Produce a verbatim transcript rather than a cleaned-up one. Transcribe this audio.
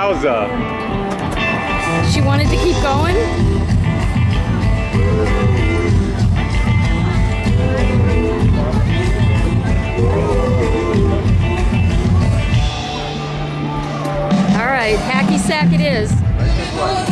Wowza. She wanted to keep going? All right, hacky sack it is.